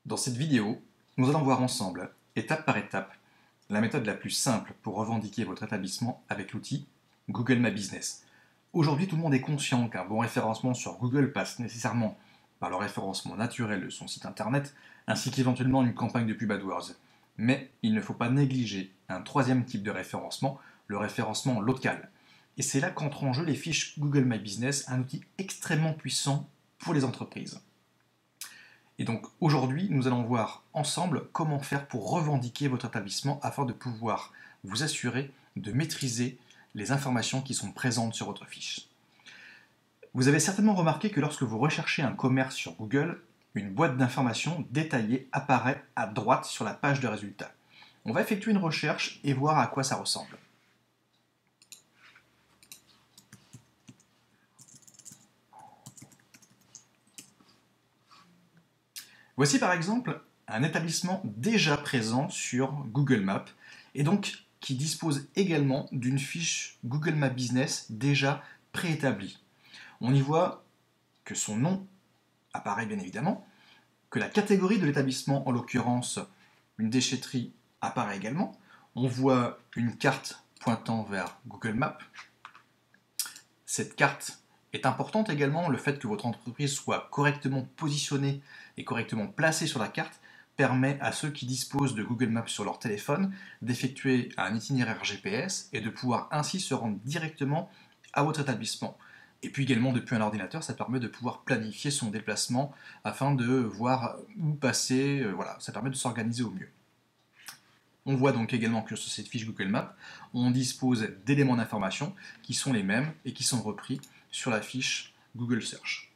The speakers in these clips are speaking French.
Dans cette vidéo, nous allons voir ensemble, étape par étape, la méthode la plus simple pour revendiquer votre établissement avec l'outil Google My Business. Aujourd'hui, tout le monde est conscient qu'un bon référencement sur Google passe nécessairement par le référencement naturel de son site internet, ainsi qu'éventuellement une campagne de pub AdWords. Mais il ne faut pas négliger un troisième type de référencement, le référencement local. Et c'est là qu'entrent en jeu les fiches Google My Business, un outil extrêmement puissant pour les entreprises. Et donc aujourd'hui, nous allons voir ensemble comment faire pour revendiquer votre établissement afin de pouvoir vous assurer de maîtriser les informations qui sont présentes sur votre fiche. Vous avez certainement remarqué que lorsque vous recherchez un commerce sur Google, une boîte d'informations détaillée apparaît à droite sur la page de résultats. On va effectuer une recherche et voir à quoi ça ressemble. Voici par exemple un établissement déjà présent sur Google Maps et donc qui dispose également d'une fiche Google My Business déjà préétablie. On y voit que son nom apparaît bien évidemment, que la catégorie de l'établissement, en l'occurrence une déchetterie, apparaît également. On voit une carte pointant vers Google Maps. Cette carte est importante également, le fait que votre entreprise soit correctement positionnée et correctement placée sur la carte permet à ceux qui disposent de Google Maps sur leur téléphone d'effectuer un itinéraire GPS et de pouvoir ainsi se rendre directement à votre établissement. Et puis également depuis un ordinateur, ça permet de pouvoir planifier son déplacement afin de voir où passer, voilà, ça permet de s'organiser au mieux. On voit donc également que sur cette fiche Google Maps, on dispose d'éléments d'information qui sont les mêmes et qui sont repris sur la fiche Google Search.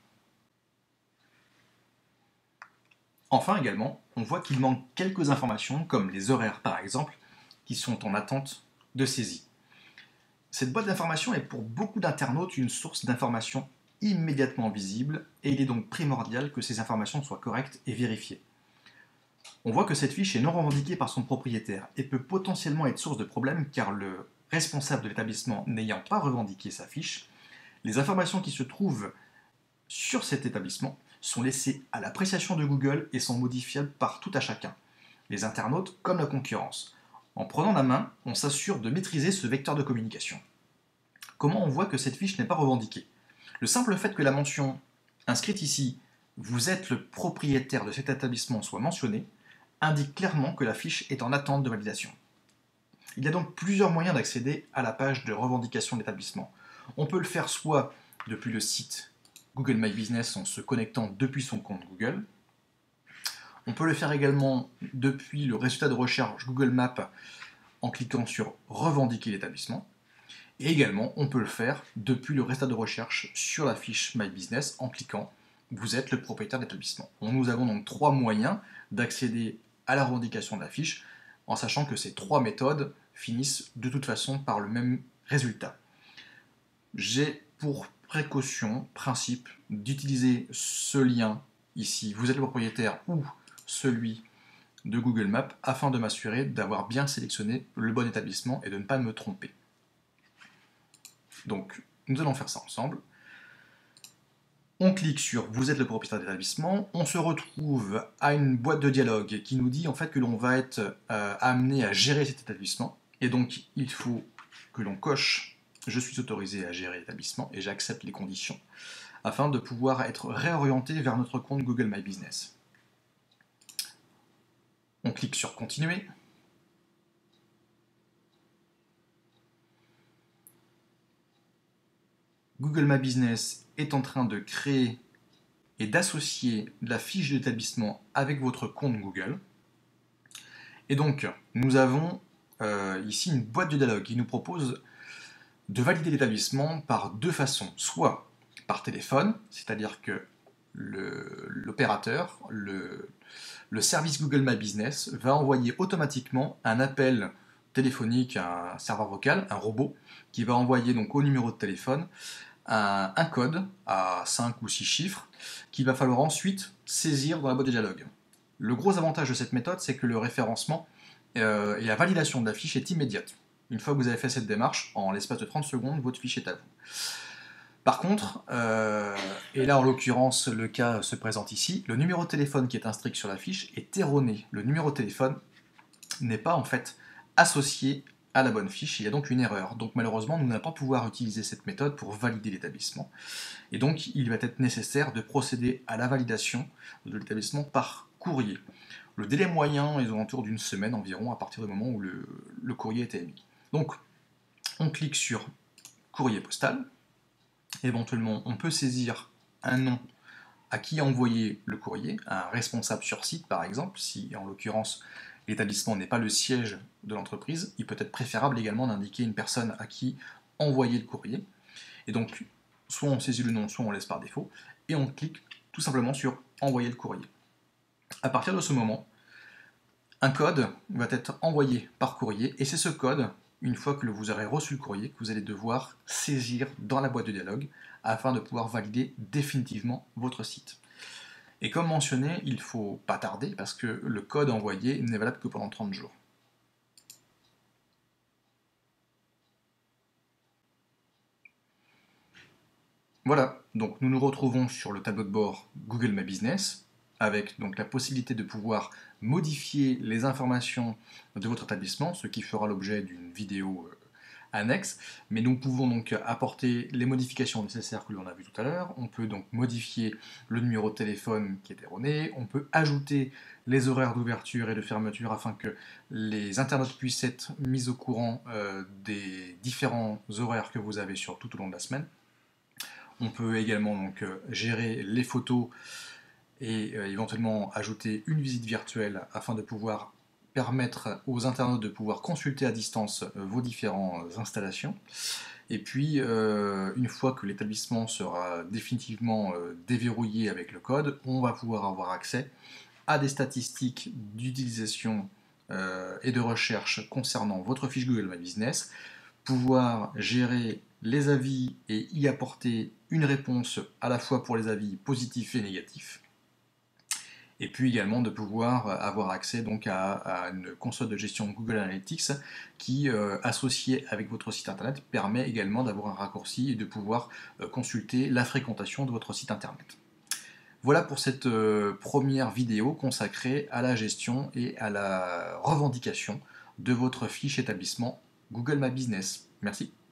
Enfin également, on voit qu'il manque quelques informations, comme les horaires par exemple, qui sont en attente de saisie. Cette boîte d'informations est pour beaucoup d'internautes une source d'informations immédiatement visible, et il est donc primordial que ces informations soient correctes et vérifiées. On voit que cette fiche est non revendiquée par son propriétaire et peut potentiellement être source de problèmes car le responsable de l'établissement n'ayant pas revendiqué sa fiche, les informations qui se trouvent sur cet établissement sont laissées à l'appréciation de Google et sont modifiables par tout à chacun, les internautes comme la concurrence. En prenant la main, on s'assure de maîtriser ce vecteur de communication. Comment on voit que cette fiche n'est pas revendiquée? Le simple fait que la mention inscrite ici « Vous êtes le propriétaire de cet établissement » soit mentionnée, indique clairement que la fiche est en attente de validation. Il y a donc plusieurs moyens d'accéder à la page de revendication de l'établissement. On peut le faire soit depuis le site Google My Business en se connectant depuis son compte Google. On peut le faire également depuis le résultat de recherche Google Maps en cliquant sur revendiquer l'établissement. Et également, on peut le faire depuis le résultat de recherche sur la fiche My Business en cliquant vous êtes le propriétaire de l'établissement. Nous avons donc trois moyens d'accéder à la revendication de la fiche en sachant que ces trois méthodes finissent de toute façon par le même résultat. J'ai pour précaution, principe, d'utiliser ce lien ici, vous êtes le propriétaire, ou celui de Google Maps, afin de m'assurer d'avoir bien sélectionné le bon établissement et de ne pas me tromper. Donc, nous allons faire ça ensemble. On clique sur « Vous êtes le propriétaire de l'établissement », on se retrouve à une boîte de dialogue qui nous dit en fait que l'on va être amené à gérer cet établissement, et donc il faut que l'on coche « Je suis autorisé à gérer l'établissement » et j'accepte les conditions, afin de pouvoir être réorienté vers notre compte Google My Business. On clique sur « Continuer ». Google My Business est en train de créer et d'associer la fiche de l'établissement avec votre compte Google. Et donc, nous avons ici une boîte de dialogue qui nous propose de valider l'établissement par deux façons. Soit par téléphone, c'est-à-dire que l'opérateur, le service Google My Business va envoyer automatiquement un appel téléphonique à un serveur vocal, un robot, qui va envoyer donc au numéro de téléphone un code à 5 ou 6 chiffres qu'il va falloir ensuite saisir dans la boîte de dialogue. Le gros avantage de cette méthode, c'est que le référencement et la validation de la fiche est immédiate. Une fois que vous avez fait cette démarche, en l'espace de 30 secondes, votre fiche est à vous. Par contre, et là en l'occurrence le cas se présente ici, le numéro de téléphone qui est inscrit sur la fiche est erroné. Le numéro de téléphone n'est pas en fait associé à la bonne fiche, il y a donc une erreur. Donc malheureusement, nous n'allons pas pouvoir utiliser cette méthode pour valider l'établissement. Et donc il va être nécessaire de procéder à la validation de l'établissement par courrier. Le délai moyen est aux alentours d'une semaine environ à partir du moment où le courrier est émis. Donc on clique sur courrier postal. Éventuellement, on peut saisir un nom à qui envoyer le courrier, un responsable sur site par exemple, si en l'occurrence l'établissement n'est pas le siège de l'entreprise, il peut être préférable également d'indiquer une personne à qui envoyer le courrier. Et donc, soit on saisit le nom, soit on laisse par défaut, et on clique tout simplement sur envoyer le courrier. À partir de ce moment, un code va être envoyé par courrier, et c'est ce code, une fois que vous aurez reçu le courrier, que vous allez devoir saisir dans la boîte de dialogue afin de pouvoir valider définitivement votre site. Et comme mentionné, il ne faut pas tarder parce que le code envoyé n'est valable que pendant 30 jours. Voilà, donc nous nous retrouvons sur le tableau de bord Google My Business avec donc la possibilité de pouvoir modifier les informations de votre établissement, ce qui fera l'objet d'une vidéo annexe, mais nous pouvons donc apporter les modifications nécessaires que l'on a vu tout à l'heure. On peut donc modifier le numéro de téléphone qui est erroné, on peut ajouter les horaires d'ouverture et de fermeture afin que les internautes puissent être mis au courant des différents horaires que vous avez sur tout au long de la semaine. On peut également donc gérer les photos et éventuellement ajouter une visite virtuelle afin de pouvoir permettre aux internautes de pouvoir consulter à distance vos différentes installations. Et puis, une fois que l'établissement sera définitivement déverrouillé avec le code, on va pouvoir avoir accès à des statistiques d'utilisation et de recherche concernant votre fiche Google My Business, pouvoir gérer les avis et y apporter une réponse à la fois pour les avis positifs et négatifs, et puis également de pouvoir avoir accès donc à une console de gestion Google Analytics qui, associée avec votre site internet, permet également d'avoir un raccourci et de pouvoir consulter la fréquentation de votre site internet. Voilà pour cette première vidéo consacrée à la gestion et à la revendication de votre fiche établissement Google My Business. Merci.